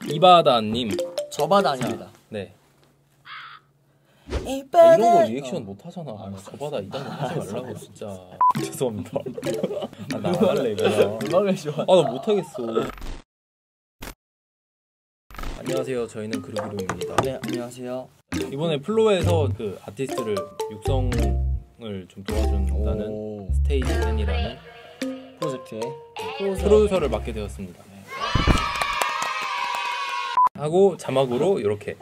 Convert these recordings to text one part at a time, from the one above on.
이바다님. 저바다 아닙니다. 네. 이런 거 리액션 못 하잖아. 저바다 이딴 거 하지 말라고 진짜. 죄송합니다. 나 안 할래 이거. 음악을 좋아. 나 못 하겠어. 안녕하세요. 저희는 그루기루입니다. 네, 안녕하세요. 이번에 플로에서 그 아티스트를 육성을 좀 도와준다는 스테이지 N이라는 프로젝트에 프로듀서를 맡게 되었습니다. 하고 자막으로 이렇게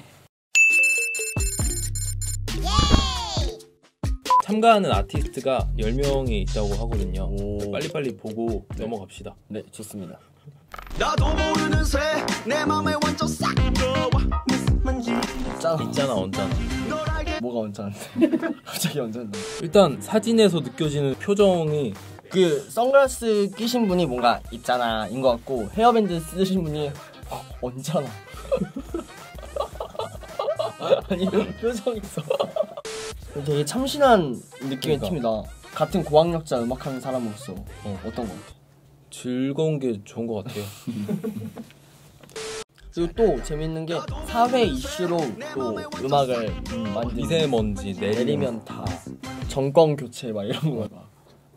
참가하는 아티스트가 10명이 있다고 하거든요. 빨리빨리 보고 넘어갑시다. 네, 좋습니다. 나도 모르는 새 내 맘에 완전 싹 들어와 있잖아 언짢아. 뭐가 언짢은데? 갑자기 언짢은데? 일단 사진에서 느껴지는 표정이 그 선글라스 끼신 분이 뭔가 있잖아 인 것 같고 헤어밴드 쓰신 분이 언짢아. 아니 표정이 있어. 되게 참신한 느낌의 그러니까. 팀이다. 같은 고학력자 음악하는 사람으로서 어떤 거 같아? 즐거운 게 좋은 것 같아요. 그리고 또 재밌는 게 사회 이슈로 또 음악을 만든 미세먼지 내리면 다 정권 교체 막 이런 거 막.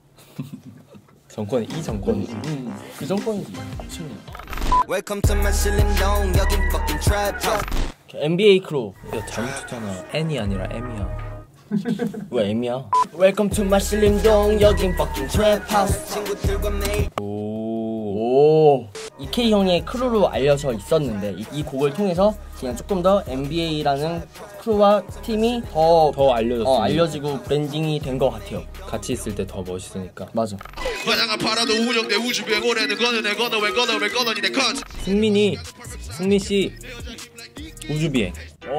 정권이 이 정권이지. 그 정권이지. 친구. Welcome to my 실림동 여긴 fucking trap house. NBA 크루. 야 잘못했잖아. N이 아니라 M이야. 왜 M이야? Welcome to my 실림동 여긴 fucking trap house. 친구들과 매일 오. EK 형의 크루로 알려져 있었는데 이 곡을 통해서 그냥 조금 더 NBA라는 크루와 팀이 더 알려지고 브랜딩이 된 것 같아요. 같이 있을 때 더 멋있으니까. 맞아. 화장한 팔아도 우정대 우주비행 오래는 거는 내 거너 왜 거너 왜 거너니 내 컷. 승민 씨 우주비행.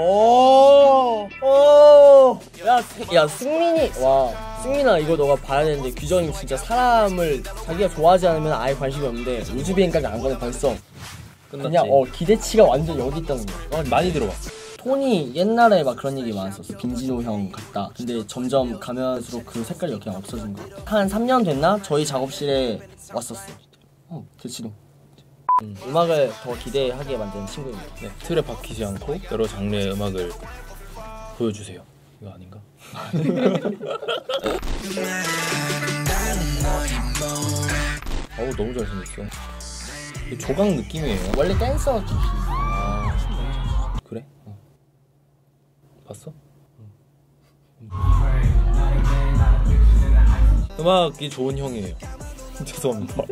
야 승민이 와 승민아 이거 너가 봐야 되는데 규정이 진짜 사람을 자기가 좋아하지 않으면 아예 관심이 없는데 우주비행까지 안 가면 벌써 끝났지. 그냥 기대치가 완전 여기 있다는 거야. 많이 들어봤어. 톤이 옛날에 막 그런 얘기 많았었어. 빈지노 형 같다. 근데 점점 가면서록 그 색깔이 그냥 없어진 거 같아. 한 3년 됐나? 저희 작업실에 왔었어. 대치노. 음악을 더 기대하게 만드는 친구입니다. 네, 틀에 박히지 않고 여러 장르의 음악을 보여주세요. 이거 아닌가? 어우 너무 잘생겼어. 조각 느낌이에요. 원래 댄서 출신. 아 그래? 봤어? 음악이 좋은 형이에요. 죄송합니다.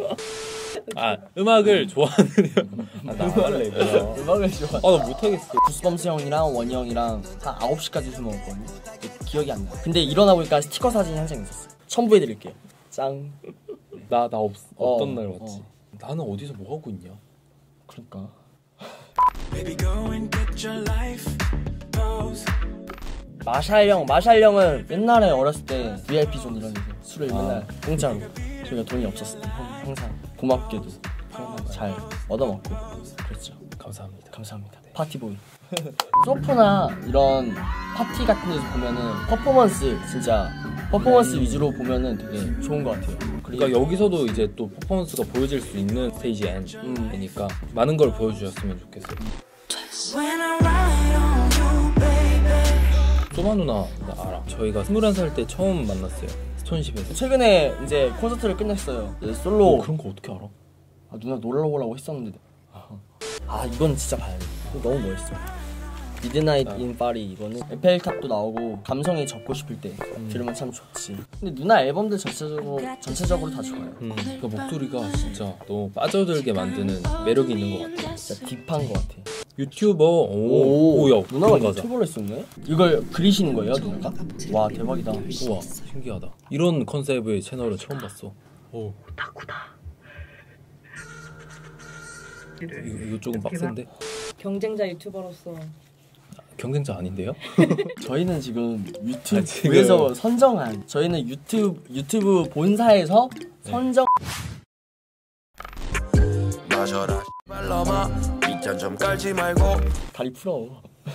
음악을 좋아하는 형. 나 안 할래 이거. 음악을 좋아. 나 못하겠어. 구스범스 형이랑 원희 형이랑 한 9시까지 술 먹었거든요. 기억이 안 나. 근데 일어나 보니까 스티커 사진이 한 장 있었어. 첨부해드릴게요. 짱. 나 없던 날 왔지. 나는 어디서 뭐 하고 있냐? 그러니까. 마샬 형은 옛날에 어렸을 때 VIP 존 이런 데서 술을 맨날 공짜로 저희가 돈이 없었을 때 항상 고맙게도 잘 얻어먹고 그랬죠. 감사합니다. 네. 파티보이. 소프나 이런 파티 같은 데서 보면은 퍼포먼스 위주로 보면은 되게 좋은 것 같아요. 그러니까 여기서도 이제 또 퍼포먼스가 보여질 수 있는 스테이지 N이니까 많은 걸 보여주셨으면 좋겠어요. 소마 누나 나 알아. 저희가 21살 때 처음 만났어요. 스톤십에서. 최근에 이제 콘서트를 끝냈어요. 솔로. 그런 거 어떻게 알아? 누나 놀러 오라고 했었는데. 이건 진짜 봐야 돼. 너무 멋있어. 미드나잇 인 파리 이거는 에펠탑도 나오고 감성에 젖고 싶을 때 들으면 참 좋지. 근데 누나 앨범들 전체적으로 다 좋아요. 그 목소리가 진짜 너무 빠져들게 만드는 매력이 있는 것 같아. 진짜 딥한 것 같아. 유튜버. 오야 누나가 유튜버를 했었네? 이걸 그리시는 거예요 누나가? 와 대박이다. 우와 신기하다. 이런 컨셉의 채널은 처음 봤어. 오 다쿠다. 이거 조금 빡센데? 경쟁자 유튜버로서 경쟁자 아닌데요? 저희는 지금 유튜브에서 선정한 저희는 유튜브 본사에서 선정. 마셔라 말라마 빗잔 좀 깔지 말고 다리 풀어.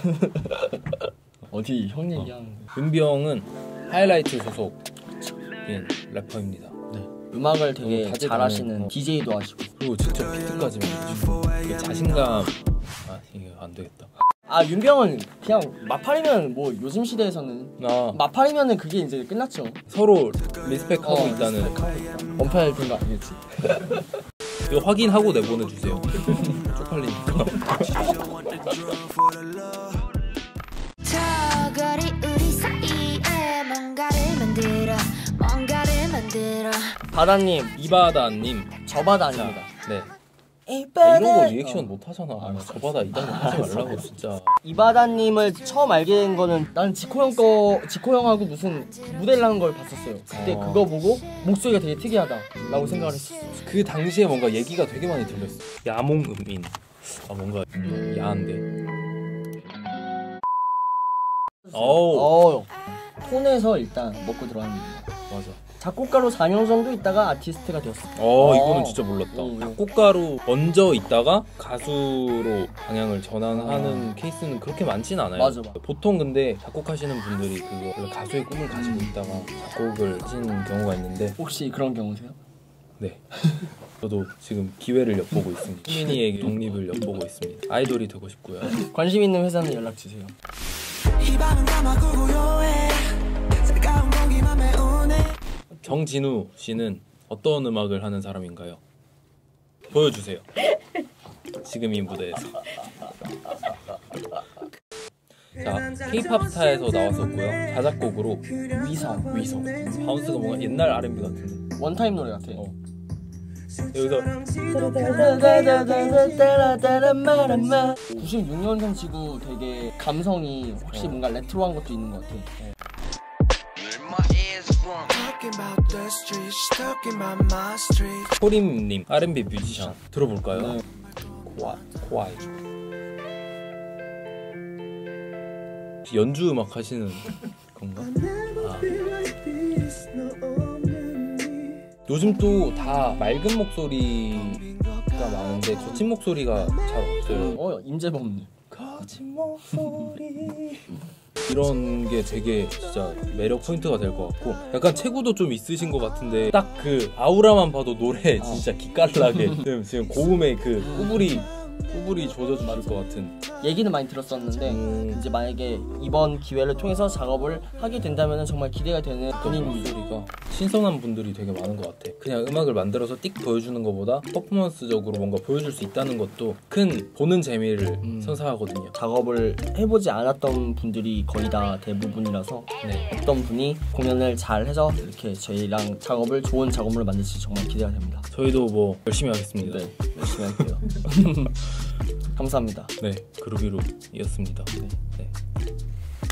어디 형 얘기하는데. 은병은 하이라이트 소속인 래퍼입니다. 음악을 되게 다재다능. 잘하시는 DJ도 하시고 그리고 직접 비트까지 만드시고 이게 자신감. 아 이거 안 되겠다. 아 윤병은 그냥 마팔이면 뭐 요즘 시대에서는 마팔이면은 그게 이제 끝났죠. 서로 리스펙하고 있다는. 원팔 된 거 아니겠지? 이거 확인하고 내보내주세요. 쪽팔리니까. 저거리 우리 사이에 뭔가를 만들어 바다님, 이바다님. 저바다 아닙니다. 네. 아, 이런 거 리액션 못 하잖아. 저바다 이단은 하지 말라고 진짜. 이바다님을 처음 알게 된 거는 나는 지코 형하고 무슨 무대를 하는 걸 봤었어요. 그때 그거 보고 목소리가 되게 특이하다라고 생각을 했었어. 그 당시에 뭔가 얘기가 되게 많이 들렸어. 야몽음인. 아 뭔가 야한데. 어우. 톤에서 일단 먹고 들어가는 거. 맞아. 작곡가로 4년 정도 있다가 아티스트가 되었어. 이거는 진짜 몰랐다. 작곡가로 먼저 있다가 가수로 방향을 전환하는 케이스는 그렇게 많진 않아요. 맞아. 보통 근데 작곡하시는 분들이 그거 원래 가수의 꿈을 가지고 있다가 작곡을 하시는 경우가 있는데. 혹시 그런 경우세요? 네. 저도 지금 기회를 엿보고 있습니다. 수민이의 독립을 엿보고 있습니다. 아이돌이 되고 싶고요. 관심 있는 회사는 연락 주세요. 정진우 씨는 어떤 음악을 하는 사람인가요? 보여주세요. 지금 이 무대에서. 자, K-pop 스타에서 나왔었고요. 자작곡으로 위성. 바운스가 뭔가 옛날 R&B 같은데. 원타임 노래 같아. 여기서 96년생치고 되게 감성이 혹시 뭔가 레트로한 것도 있는 것 같아. 코림님 R&B 뮤지션 들어볼까요? 네. 코아이. 연주 음악 하시는 건가? 요즘 또 다 맑은 목소리가 많은데 거친 목소리가 잘 없어요. 임재범님. 거친 목소리. 이런 게 되게 진짜 매력 포인트가 될 것 같고, 약간 체구도 좀 있으신 것 같은데 딱 그 아우라만 봐도 노래 진짜 기깔나게 지금 고음에 그 꾸불이 조져주실 것 같은. 얘기는 많이 들었었는데 이제 만약에 이번 기회를 통해서 작업을 하게 된다면 정말 기대가 되는 본인 목소리가 신선한 분들이 되게 많은 것 같아. 그냥 음악을 만들어서 띡 보여주는 것보다 퍼포먼스적으로 뭔가 보여줄 수 있다는 것도 큰 보는 재미를 선사하거든요. 작업을 해보지 않았던 분들이 거의 다 대부분이라서 어떤 분이 공연을 잘 해서 이렇게 저희랑 좋은 작업을 만들지 정말 기대가 됩니다. 저희도 뭐 열심히 하겠습니다. 네, 열심히 할게요. 감사합니다. 네, 그루비루이었습니다. 네.